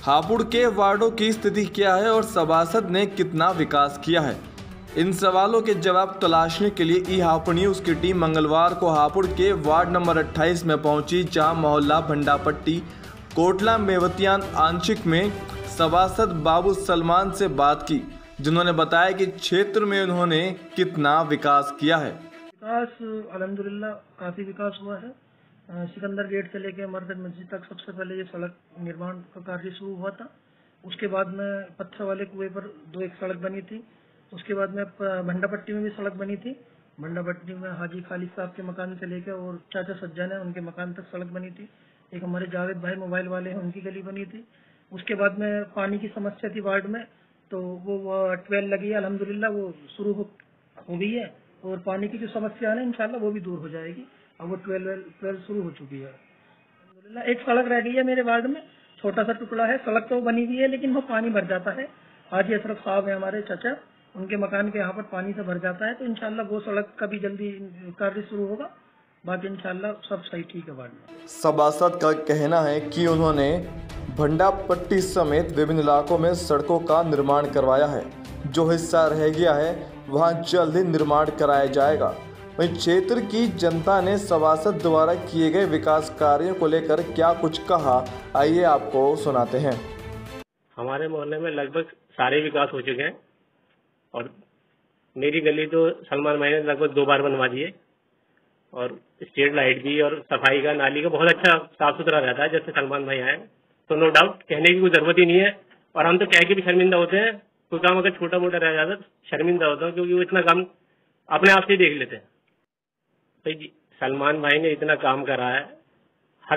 हापुड़ के वार्डों की स्थिति क्या है और सभासद ने कितना विकास किया है, इन सवालों के जवाब तलाशने के लिए ई हापुड़ न्यूज की टीम मंगलवार को हापुड़ के वार्ड नंबर 28 में पहुंची, जहां मोहल्ला भंडापट्टी कोटला मेवतियान आंशिक में सभासद बाबू सलमान से बात की, जिन्होंने बताया कि क्षेत्र में उन्होंने कितना विकास किया है। विकास अल्हम्दुलिल्लाह काफी विकास हुआ है। सिकंदर गेट से लेकर मरकज मस्जिद तक सबसे पहले ये सड़क निर्माण का कार्य शुरू हुआ था। उसके बाद में पत्थर वाले कुएं पर एक सड़क बनी थी। उसके बाद में भंडापट्टी में भी सड़क बनी थी। भंडापट्टी में हाजी खालिद साहब के मकान से लेकर और चाचा सज्जन है उनके मकान तक सड़क बनी थी। एक हमारे जावेद भाई मोबाइल वाले हैं, उनकी गली बनी थी। उसके बाद में पानी की समस्या थी वार्ड में, तो वो ट्वेल लगी है, अल्हम्दुलिल्लाह वो शुरू हो गई है। और पानी की जो समस्या है ना, इंशाल्लाह वो भी दूर हो जाएगी। अब वो 12 शुरू हो चुकी है अल्हम्दुलिल्लाह। एक सड़क रह गई है मेरे वार्ड में, छोटा सा टुकड़ा है। सड़क तो बनी हुई है लेकिन वो पानी भर जाता है। हाजी अशरफ साहब है हमारे चाचा, उनके मकान के यहाँ पर पानी से भर जाता है, तो इंशाल्लाह वो सड़क का भी जल्दी कार्य शुरू होगा। बाकी इंशाल्लाह सब सही ठीक है वार्ड में। सभासद का कहना है कि उन्होंने भंडापट्टी समेत विभिन्न इलाकों में सड़कों का निर्माण करवाया है। जो हिस्सा रह गया है वहां जल्द ही निर्माण कराया जाएगा। वहीं क्षेत्र की जनता ने सभासद द्वारा किए गए विकास कार्यों को लेकर क्या कुछ कहा, आइए आपको सुनाते हैं। हमारे मोहल्ले में लगभग सारे विकास हो चुके हैं और मेरी गली तो सलमान भाई ने लगभग 2 बार बनवा दी है। और स्ट्रीट लाइट भी और सफाई का, नाली का बहुत अच्छा साफ सुथरा रहता है। जैसे सलमान भाई आए तो नो डाउट कहने की कोई जरूरत ही नहीं है। और हम तो कह के भी शर्मिंदा होते हैं, कोई काम अगर छोटा मोटा रह जाता तो शर्मिंदा होता हूँ, क्योंकि वो इतना काम अपने आप से देख लेते हैं। तो जी सलमान भाई ने इतना काम करा है, हर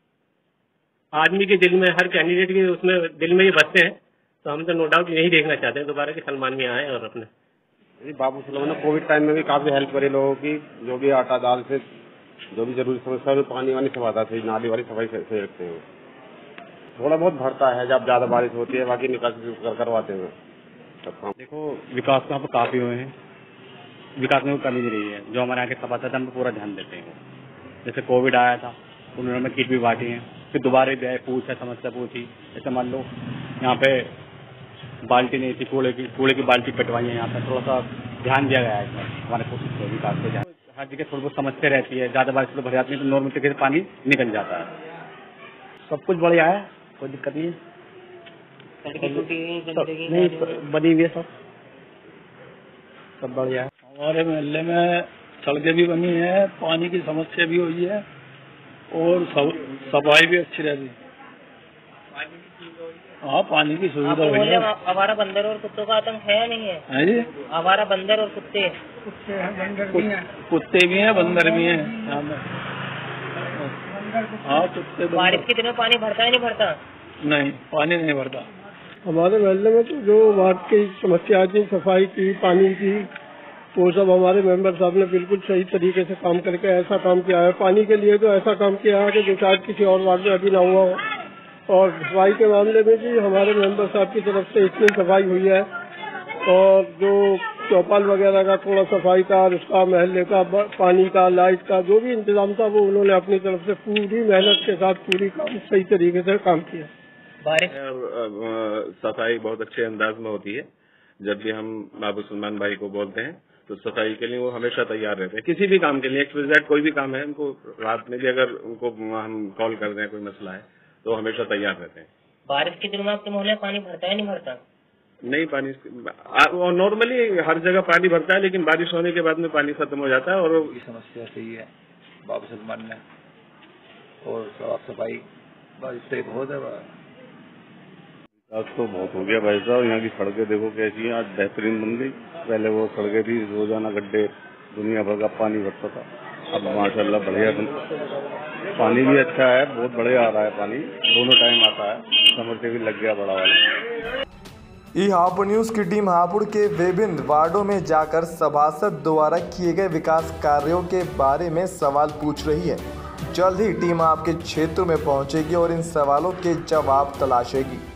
आदमी के दिल में, हर कैंडिडेट के उसमें दिल में ये बसते हैं। तो हम तो नो डाउट यही देखना चाहते हैं दोबारा कि सलमान भी आए और अपने बाबू सलमान ने कोविड टाइम में भी काफी हेल्प करी लोगों की, जो भी आटा दाल से जो भी जरूरी समस्या, पानी वानी सब आता है, नाली वाली सफाई से रखते हैं। थोड़ा बहुत भरता है जब ज्यादा बारिश होती है, बाकी निकासी करवाते हैं सब काम। देखो विकास तो यहाँ पर काफी हुए हैं, विकास में कोई कमी नहीं रही है। जो हमारे यहाँ के सभासद हम पूरा ध्यान देते हैं। जैसे कोविड आया था उन्होंने किट भी बांटी है, फिर दोबारा भी आए, समस्या पूछी। जैसे मान लो यहाँ पे बाल्टी नहीं थी, कूड़े की बाल्टी कटवाई है। यहाँ पे थोड़ा सा ध्यान दिया गया है इसमें हमारे कोशिश से विकास पे। हर जगह थोड़ी बहुत समस्या रहती है, ज्यादा बारिश तो भर जाती है तो नॉर्मल तरीके से पानी निकल जाता है। सब कुछ बढ़िया है, कोई दिक्कत नहीं है। नहीं बनी हुई है, सब बढ़िया है। हमारे मोहल्ले में सड़कें भी बनी है, पानी की समस्या भी हुई है और सफाई भी अच्छी रहती है। हाँ, पानी की सुविधा हुई है। आवारा बंदर और कुत्तों का आतंक है या नहीं है? है जी, आवारा बंदर और कुत्ते हैं, बंदर भी हैं। कुत्ते भी हैं, बंदर भी हैं। हाँ, कुत्ते। बारिश के दिनों पानी भरता है नहीं भरता? नहीं, पानी नहीं भरता। हमारे मोहल्ले में तो जो वार्ड की समस्या आती, सफाई की, पानी की, वो सब हमारे मेंबर साहब ने बिल्कुल सही तरीके से काम करके ऐसा काम किया है। पानी के लिए तो ऐसा काम किया है कि जो शायद किसी और वार्ड में अभी ना हुआ हो। और सफाई के मामले में भी हमारे मेंबर साहब की तरफ से इतनी सफाई हुई है। और जो चौपाल वगैरह का थोड़ा सफाई का, उसका महल्ले का, पानी का, लाइट का जो भी इंतजाम था, वो उन्होंने अपनी तरफ से पूरी मेहनत के साथ पूरी काम सही तरीके से काम किया। सफाई बहुत अच्छे अंदाज में होती है। जब भी हम बाबू सलमान भाई को बोलते हैं तो सफाई के लिए वो हमेशा तैयार रहते हैं। किसी भी काम के लिए, एक्सवाइजेड कोई भी काम है, उनको रात में भी अगर उनको हम कॉल कर दें, कोई मसला है, तो हमेशा तैयार रहते हैं। बारिश के दिनों में आपके मोहल्ले पानी भरता है नहीं भरता? नहीं, पानी नॉर्मली हर जगह पानी भरता है, लेकिन बारिश होने के बाद में पानी खत्म हो जाता है। और समस्या सही है बाबू सलमान ने, और साफ सफाई बारिश से बहुत है। विकास तो बहुत हो गया भाई साहब। यहाँ की सड़कें देखो कैसी हैं, आज बेहतरीन बन गई। पहले वो सड़कें थी रोजाना गड्ढे, दुनिया भर का पानी भरता था। अब माशाल्लाह बढ़िया पानी भी अच्छा है, बहुत बढ़िया आ रहा है पानी, दोनों टाइम आता है। समर से भी लग गया बड़ा वाला। ई हापुड़ न्यूज की टीम हापुड़ के विभिन्न वार्डों में जाकर सभासद द्वारा किए गए विकास कार्यों के बारे में सवाल पूछ रही है। जल्द ही टीम आपके क्षेत्र में पहुंचेगी और इन सवालों के जवाब तलाशेगी।